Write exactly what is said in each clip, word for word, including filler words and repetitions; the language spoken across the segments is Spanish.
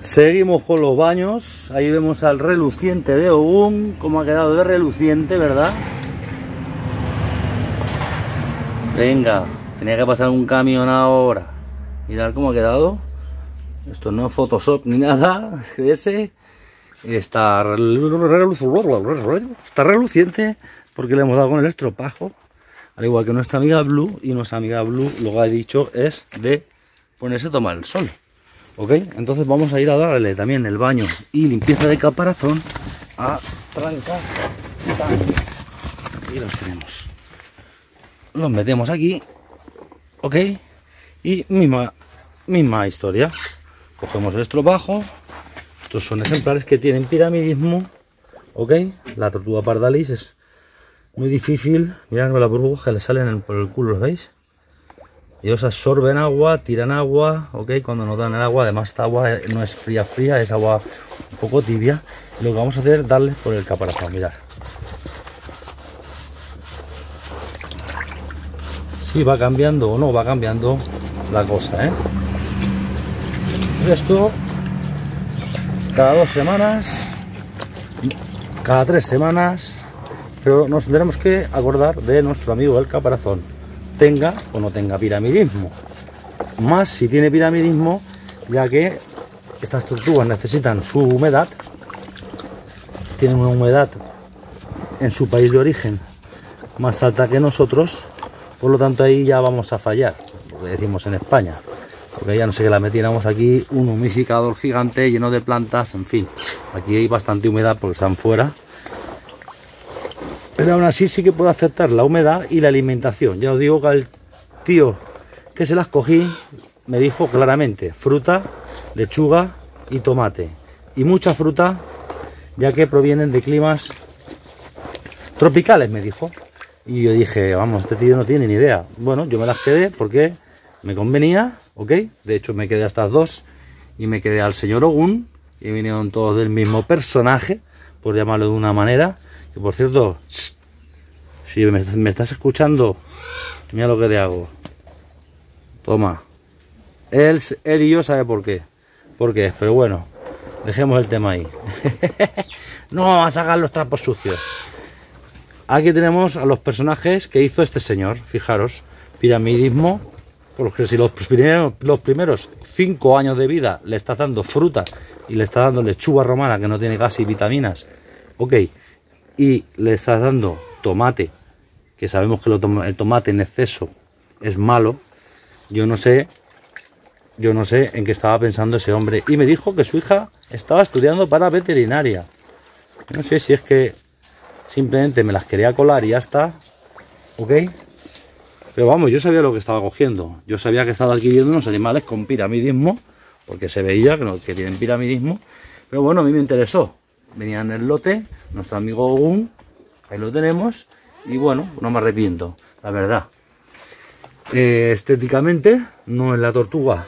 Seguimos con los baños. Ahí vemos al reluciente de Ogún, cómo ha quedado de reluciente, ¿verdad? Venga, tenía que pasar un camión ahora. Mirad cómo ha quedado. Esto no es Photoshop ni nada de ese. Está, está reluciente porque le hemos dado con el estropajo. Al igual que nuestra amiga Blue. Y nuestra amiga Blue lo que ha dicho es de ponerse a tomar el sol. Ok, entonces vamos a ir a darle también el baño y limpieza de caparazón a trancas. Y los tenemos. Los metemos aquí. Ok. Y misma, misma historia. Cogemos el estropajo. Estos son ejemplares que tienen piramidismo. Ok. La tortuga pardalis es muy difícil. Mirad las burbujas que le salen por el culo, ¿los veis? Ellos absorben agua, tiran agua, ok, cuando nos dan el agua, además esta agua no es fría fría, es agua un poco tibia. Y lo que vamos a hacer es darle por el caparazón, mirad. Si va cambiando o no va cambiando la cosa, ¿eh? Esto cada dos semanas, cada tres semanas, pero nos tendremos que acordar de nuestro amigo el caparazón. Tenga o no tenga piramidismo, más si tiene piramidismo, ya que estas tortugas necesitan su humedad, tienen una humedad en su país de origen más alta que nosotros, por lo tanto ahí ya vamos a fallar, lo que decimos en España, porque ya no sé que la metiéramos aquí un humidificador gigante lleno de plantas, en fin, aquí hay bastante humedad porque están fuera. Pero aún así sí que puede afectar la humedad y la alimentación. Ya os digo que el tío que se las cogí me dijo claramente fruta, lechuga y tomate. Y mucha fruta, ya que provienen de climas tropicales, me dijo. Y yo dije, vamos, este tío no tiene ni idea. Bueno, yo me las quedé porque me convenía, ¿ok? De hecho me quedé a estas dos y me quedé al señor Ogún. Y vinieron todos del mismo personaje, por llamarlo de una manera. Que por cierto, si me, me estás escuchando, mira lo que te hago. Toma. Él, él y yo sabe por qué. Por qué, pero bueno, dejemos el tema ahí. No vamos a sacar los trapos sucios. Aquí tenemos a los personajes que hizo este señor. Fijaros, piramidismo. Porque si los primeros, los primeros cinco años de vida le está dando fruta y le está dando lechuga romana que no tiene casi vitaminas. Ok. Y le estás dando tomate, que sabemos que lo tom el tomate en exceso es malo. Yo no sé, yo no sé en qué estaba pensando ese hombre. Y me dijo que su hija estaba estudiando para veterinaria. No sé si es que simplemente me las quería colar y ya está. Ok. Pero vamos, yo sabía lo que estaba cogiendo. Yo sabía que estaba adquiriendo unos animales con piramidismo, porque se veía que, no, que tienen piramidismo. Pero bueno, a mí me interesó. Venía en el lote, nuestro amigo Ogún, ahí lo tenemos, y bueno, no me arrepiento, la verdad. Eh, estéticamente no es la tortuga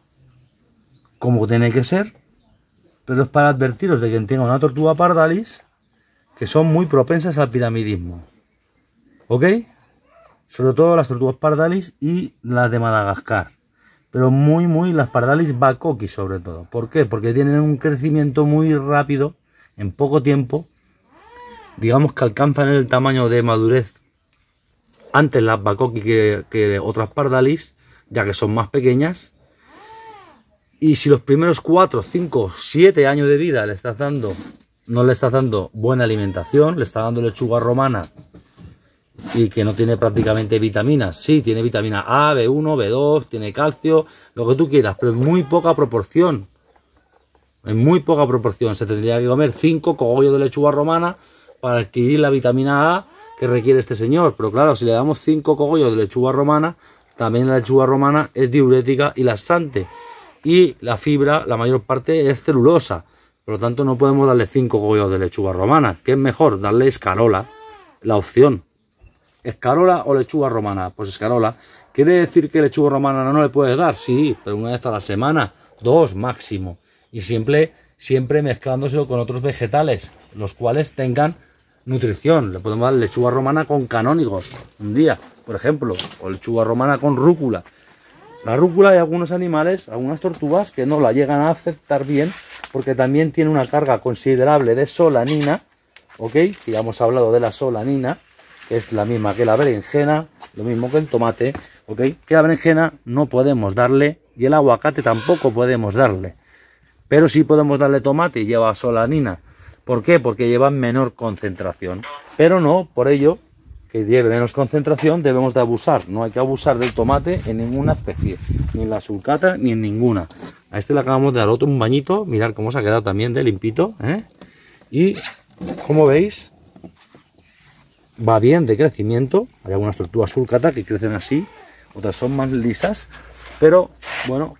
como tiene que ser, pero es para advertiros de quien tenga una tortuga pardalis, que son muy propensas al piramidismo, ¿ok? Sobre todo las tortugas pardalis y las de Madagascar, pero muy, muy las pardalis bacoqui sobre todo. ¿Por qué? Porque tienen un crecimiento muy rápido. En poco tiempo, digamos que alcanzan el tamaño de madurez antes las bacoqui que, que otras pardalis, ya que son más pequeñas. Y si los primeros cuatro, cinco, siete años de vida le estás dando, no le estás dando buena alimentación, le estás dando lechuga romana y que no tiene prácticamente vitaminas, sí, tiene vitamina A, B uno, B dos, tiene calcio, lo que tú quieras, pero en muy poca proporción. En muy poca proporción. Se tendría que comer cinco cogollos de lechuga romana para adquirir la vitamina A que requiere este señor. Pero claro, si le damos cinco cogollos de lechuga romana, también la lechuga romana es diurética y laxante. Y la fibra, la mayor parte, es celulosa. Por lo tanto, no podemos darle cinco cogollos de lechuga romana. ¿Qué es mejor? Darle escarola. La opción. ¿Escarola o lechuga romana? Pues escarola. ¿Quiere decir que lechuga romana no, no le puedes dar? Sí, pero una vez a la semana. Dos máximo. Y siempre, siempre mezclándoselo con otros vegetales, los cuales tengan nutrición. Le podemos dar lechuga romana con canónigos un día, por ejemplo, o lechuga romana con rúcula. La rúcula hay algunos animales, algunas tortugas que no la llegan a aceptar bien porque también tiene una carga considerable de solanina, ¿ok? Que ya hemos hablado de la solanina, que es la misma que la berenjena, lo mismo que el tomate, ¿ok? Que la berenjena no podemos darle y el aguacate tampoco podemos darle. Pero sí podemos darle tomate y lleva solanina. ¿Por qué? Porque lleva menor concentración. Pero no, por ello, que lleve menos concentración, debemos de abusar. No hay que abusar del tomate en ninguna especie. Ni en la sulcata, ni en ninguna. A este le acabamos de dar otro un bañito. Mirad cómo se ha quedado también de limpito, ¿eh? Y, como veis, va bien de crecimiento. Hay algunas tortugas sulcata que crecen así. Otras son más lisas. Pero, bueno,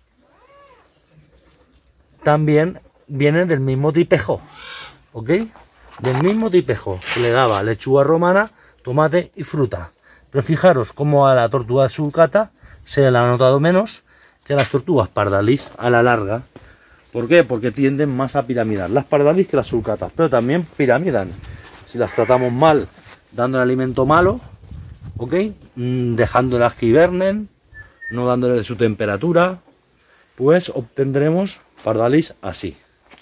también vienen del mismo tipejo, ¿ok? Del mismo tipejo que le daba lechuga romana, tomate y fruta. Pero fijaros cómo a la tortuga sulcata se le ha notado menos que a las tortugas pardalis a la larga. ¿Por qué? Porque tienden más a piramidar las pardalis que las sulcatas, pero también piramidan. Si las tratamos mal, dándole alimento malo, ¿ok? Mm, dejándolas que hibernen, no dándole su temperatura, pues obtendremos pardalis así.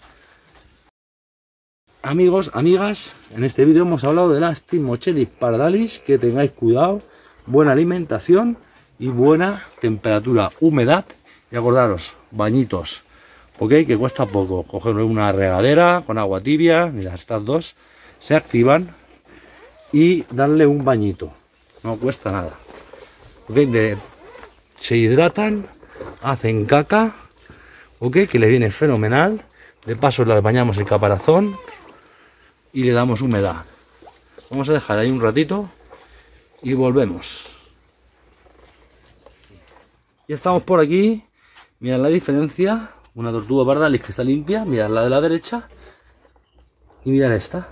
Amigos, amigas, en este vídeo hemos hablado de las Timochelis pardalis, que tengáis cuidado, buena alimentación y buena temperatura, humedad, y acordaros, bañitos, ok, que cuesta poco, coger una regadera con agua tibia, mira, estas dos se activan y darle un bañito, no cuesta nada, ok, de, se hidratan, hacen caca, ok, que le viene fenomenal, de paso les bañamos el caparazón y le damos humedad. Vamos a dejar ahí un ratito y volvemos. Ya estamos por aquí. Mirad la diferencia. Una tortuga pardalis que está limpia. Mirad la de la derecha. Y mirad esta.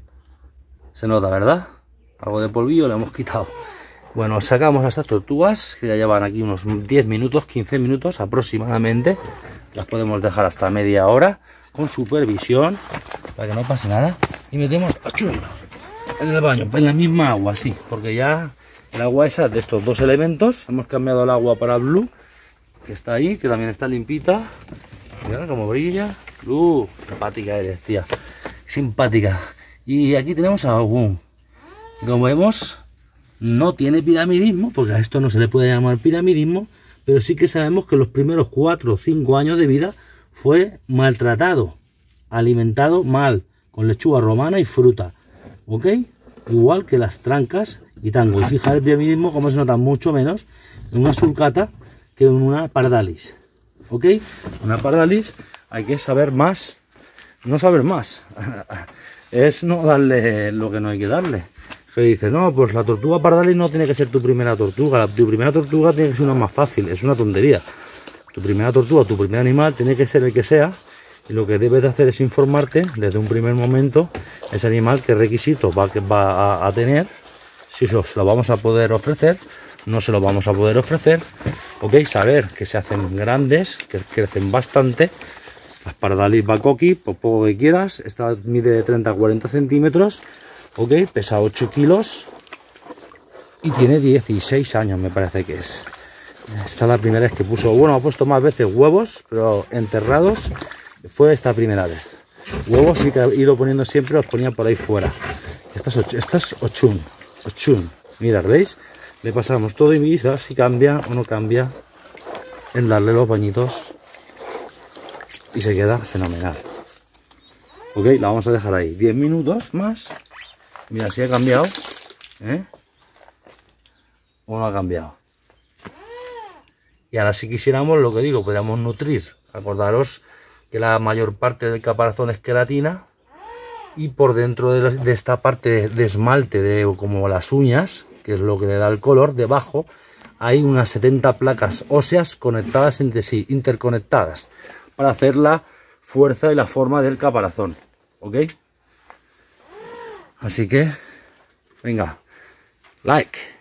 Se nota, ¿verdad? Algo de polvillo le hemos quitado. Bueno, sacamos a estas tortugas que ya llevan aquí unos diez minutos, quince minutos aproximadamente. Las podemos dejar hasta media hora con supervisión para que no pase nada. Y metemos en el baño, en la misma agua, sí, porque ya el agua esa de estos dos elementos, hemos cambiado el agua para Blue, que está ahí, que también está limpita. Mira cómo brilla. Blue, simpática eres, tía, simpática. Y aquí tenemos a Agún. Como vemos, no tiene piramidismo, porque a esto no se le puede llamar piramidismo, pero sí que sabemos que los primeros cuatro o cinco años de vida fue maltratado, alimentado mal, con lechuga romana y fruta, ¿ok? Igual que las trancas y tango. Y fijar el piramidismo como se nota mucho menos en una sulcata que en una pardalis, ¿ok? Una pardalis hay que saber más, no saber más, es no darle lo que no hay que darle. Que dice, no, pues la tortuga pardalis no tiene que ser tu primera tortuga, la, tu primera tortuga tiene que ser una más fácil, es una tontería. Tu primera tortuga, tu primer animal tiene que ser el que sea. Y lo que debes de hacer es informarte desde un primer momento ese animal qué requisito va, va a, a tener, si se lo vamos a poder ofrecer, no se lo vamos a poder ofrecer, ok, saber que se hacen grandes, que crecen bastante. Las pardalis bacoqui, por poco que quieras, esta mide de treinta a cuarenta centímetros, ok, pesa ocho kilos y tiene dieciséis años, me parece que es. Esta es la primera vez que puso, bueno, ha puesto más veces huevos, pero enterrados. Fue esta primera vez. Huevos sí que he ido poniendo siempre, los ponía por ahí fuera. Esta es, och esta es ochun. Ochun. Mirad, ¿veis? Le pasamos todo y mira si cambia o no cambia en darle los bañitos. Y se queda fenomenal. Ok, la vamos a dejar ahí diez minutos más. Mira si ha cambiado. ¿Eh? O no ha cambiado. Y ahora si quisiéramos, lo que digo, podríamos nutrir. Acordaros que la mayor parte del caparazón es queratina y por dentro de, la, de esta parte de esmalte, de como las uñas, que es lo que le da el color, debajo hay unas setenta placas óseas conectadas entre sí, interconectadas, para hacer la fuerza y la forma del caparazón, ¿ok? Así que, venga, like.